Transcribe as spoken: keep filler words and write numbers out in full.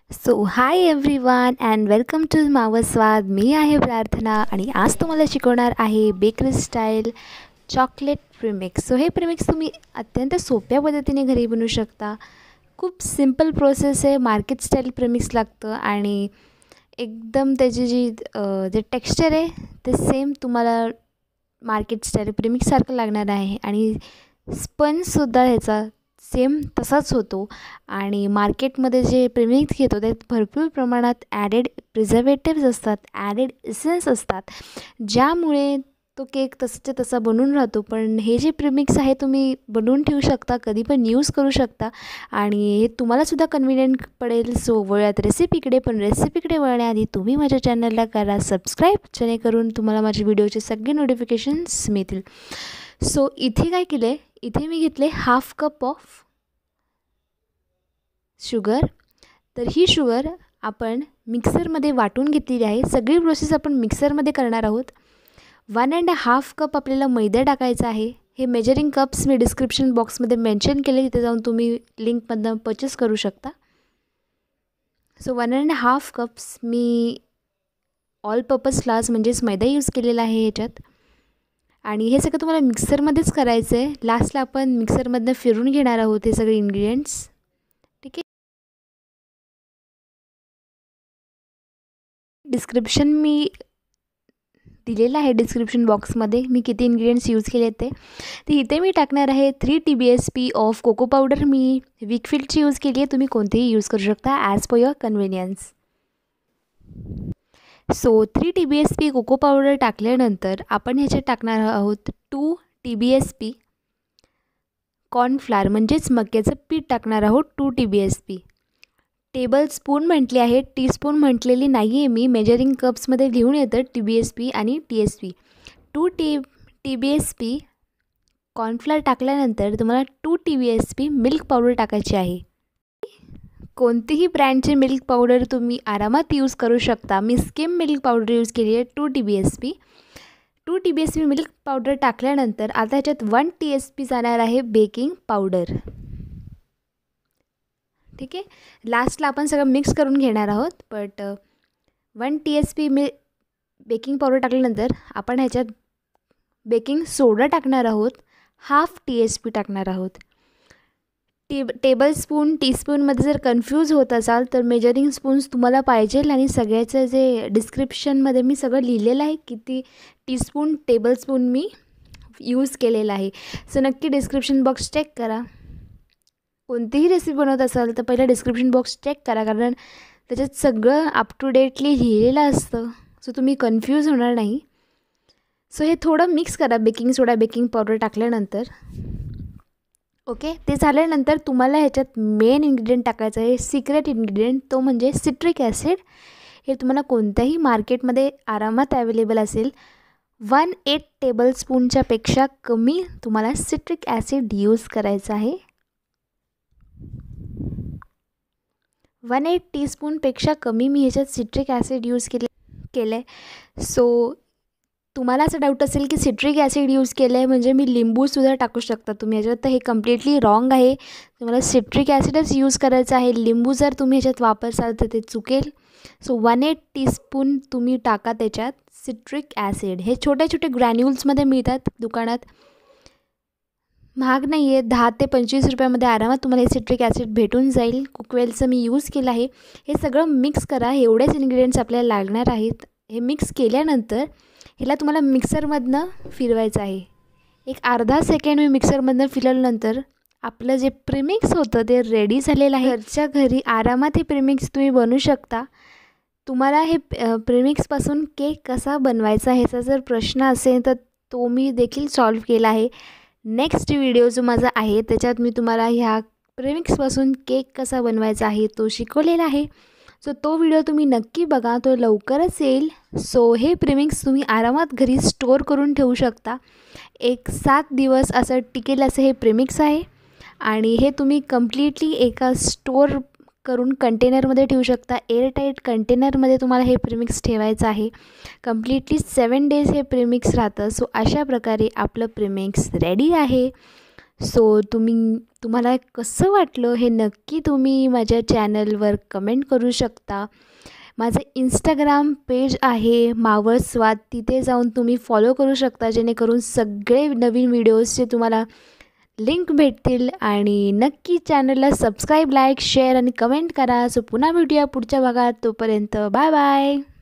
So hi everyone and welcome to Maval Swad. मी आहे प्रार्थना आणि आज तुम्हाला शिकवणार आहे bakery style chocolate premix. So हे प्रीमिक्स तुम्ही अत्यंत सोप्या पद्धतीने घरी बनवू शकता. खूप सिम्पल प्रोसेस आहे. मार्केट स्टाईल प्रीमिक्स लागतं आणि एकदम त्याची जी जे टेक्स्चर आहे ते सेम तुम्हाला मार्केट स्टाईल प्रीमिक्ससारखं लागणार आहे आणि स्पंजसुद्धा ह्याचा सेम तसाच होतो. आणि मार्केटमध्ये जे प्रीमिक्स घेतो त्यात भरपूर प्रमाणात ॲडेड प्रिझर्वेटिव्स असतात, ॲडेड एसेन्स असतात, ज्यामुळे तो केक तसाच्या तसा बनून राहतो. पण हे जे प्रीमिक्स आहे तुम्ही बनवून ठेवू शकता, कधी पण यूज करू शकता आणि हे तुम्हालासुद्धा कन्व्हिनियंट पडेल. सो वळूयात रेसिपीकडे. पण रेसिपीकडे वळण्याआधी तुम्ही माझ्या चॅनलला करा सबस्क्राईब, जेणेकरून तुम्हाला माझ्या व्हिडिओचे सगळे नोटिफिकेशन्स मिळतील. सो इथे काय केलं आहे, इथे मी घेतले हाफ कप ऑफ शुगर. तर ही शुगर आपण मिक्सरमध्ये वाटून घेतलेली आहे. सगळी प्रोसेस आपण मिक्सरमध्ये करणार आहोत. वन अँड हाफ कप आपल्याला मैदा टाकायचा आहे. हे मेजरिंग कप्स मी डिस्क्रिप्शन बॉक्समध्ये मेन्शन केले, तिथे जाऊन तुम्ही लिंकमधनं परचेस करू शकता. So one and half cups मी ऑल पर्पज फ्लार्स म्हणजेच मैदा यूज केलेला आहे ह्याच्यात. आणि हे सगळं तुम्हाला मिक्सरमध्येच करायचं आहे. लास्टला आपण मिक्सरमधनं फिरून घेणार आहोत हे सगळे इन्ग्रेडियंट्स. ठीक आहे. डिस्क्रिप्शन मी दिलेलं आहे डिस्क्रिप्शन बॉक्समध्ये मी किती इन्ग्रेडियंट्स यूज केले ते. तर इथे मी टाकणार आहे three T B S P of cocoa powder. मी विकफील्डची यूज केली आहे. तुम्ही कोणतेही यूज करू शकता as per your convenience. So three T B S P cocoa powder टाकल्यानंतर आपण ह्याच्यात टाकणार आहोत two T B S P cornflour म्हणजेच मक्याचं पीठ टाकणार आहोत. Two T B S P tablespoon म्हटली आहे, टीस्पून म्हटलेली नाही आहे मी. मेजरिंग कप्समध्ये लिहून येतं टी बी एस पी आणि T S P. Two T T B S P cornflour टाकल्यानंतर तुम्हाला two T B S P milk powder टाकायची आहे. कोणतीही ब्रँडचे मिल्क पावडर तुम्ही आरामात यूज करू शकता. मी स्किम मिल्क पावडर यूज केली आहे two T B S P. Two T B S P milk powder टाकल्यानंतर आता ह्याच्यात वन टी एस पी जाणार आहे बेकिंग पावडर. ठीक आहे. लास्टला आपण सगळं मिक्स करून घेणार आहोत. But one T S P मी बेकिंग पावडर टाकल्यानंतर आपण ह्याच्यात बेकिंग सोडा टाकणार आहोत. हाफ टी एस पी टाकणार आहोत. टे टेबल स्पून टीस्पूनमध्ये जर कन्फ्यूज होत असाल तर मेजरिंग स्पून्स तुम्हाला पाहिजे आणि सगळ्याचं जे डिस्क्रिप्शनमध्ये मी सगळं लिहिलेलं आहे किती टीस्पून टेबलस्पून मी यूज केलेलं आहे. सो नक्की डिस्क्रिप्शन बॉक्स चेक करा. कोणतीही रेसिपी बनवत असाल तर पहिलं डिस्क्रिप्शन बॉक्स चेक करा, कारण त्याच्यात सगळं अप टू डेटली लिहिलेलं असतं. सो तुम्ही कन्फ्यूज होणार नाही. सो हे थोडं मिक्स करा बेकिंग सोडा बेकिंग पावडर टाकल्यानंतर. ओके. ते झाल्यानंतर तुम्हाला ह्याच्यात मेन इन्ग्रेडियंट टाकायचं आहे, सिक्रेट इन्ग्रेडियंट, तो म्हणजे सिट्रिक ॲसिड. हे तुम्हाला कोणत्याही मार्केटमध्ये आरामात अवेलेबल असेल. वन एट टेबलस्पूनच्या पेक्षा कमी तुम्हाला सिट्रिक ॲसिड यूज करायचं आहे. वन एट टीस्पूनपेक्षा कमी मी ह्याच्यात सिट्रिक ॲसिड यूज केले केलं आहे. सो तुम्हाला असं डाऊट असेल की सिट्रिक ॲसिड यूज केलं आहे म्हणजे मी लिंबूसुद्धा टाकू शकता तुम्ही ह्याच्यात, तर हे कम्प्लिटली रॉंग आहे. तुम्हाला सिट्रिक ॲसिडच यूज करायचं आहे. लिंबू जर तुम्ही ह्याच्यात वापरसाल तर ते चुकेल. सो वन एट टीस्पून तुम्ही टाका त्याच्यात सिट्रिक ॲसिड. हे छोटे छोटे ग्रॅन्युल्समध्ये मिळतात दुकानात, महाग नाही आहे. दहा ते पंचवीस रुपयामध्ये आरामात तुम्हाला हे सिट्रिक ॲसिड भेटून जाईल. कुकवेलचं मी यूज केलं आहे. हे सगळं मिक्स करा. एवढेच इन्ग्रेडियंट्स आपल्याला लागणार आहेत. हे मिक्स केल्यानंतर ह्याला तुम्हाला मिक्सरमधनं फिरवायचं आहे. एक अर्धा सेकंड मी मिक्सरमधनं फिरवल्यानंतर आपलं जे प्रीमिक्स होतं ते रेडी झालेलं आहे. घरच्या घरी आरामात हे प्रीमिक्स तुम्ही बनवू शकता. तुम्हाला हे प्रीमिक्सपासून केक कसा बनवायचा ह्याचा जर प्रश्न असेल तर तो मी देखील सॉल्व केला आहे. नेक्स्ट व्हिडिओ जो माझा आहे त्याच्यात मी तुम्हाला ह्या प्रीमिक्सपासून केक कसा बनवायचा आहे तो शिकवलेला आहे. सो तो व्हिडिओ तुम्ही नक्की बघा, तो लवकरच येईल. सो हे प्रीमिक्स तुम्ही आरामात घरी स्टोअर करून ठेवू शकता. एक सात दिवस असं टिकेल असं हे प्रीमिक्स आहे. आणि हे तुम्ही कम्प्लिटली एका स्टोअर करून कंटेनरमध्ये ठेवू शकता. एअरटाईट कंटेनरमध्ये तुम्हाला हे प्रीमिक्स ठेवायचं आहे. कम्प्लिटली सेवन डेज हे प्रीमिक्स राहतं. सो अशा प्रकारे आपलं प्रीमिक्स रेडी आहे. सो तुम्ही तुम्हाला कसं वाटलं हे नक्की तुम्ही माझ्या चॅनलवर कमेंट करू शकता. माझं इंस्टाग्राम पेज आहे मावळ स्वाद, तिथे जाऊन तुम्ही फॉलो करू शकता, जेणेकरून सगळे नवीन व्हिडिओजचे तुम्हाला लिंक भेटतील. आणि नक्की चॅनलला सबस्क्राईब, लाईक, शेअर आणि कमेंट करा. सो पुन्हा भेटूया पुढच्या भागात. तोपर्यंत बाय बाय.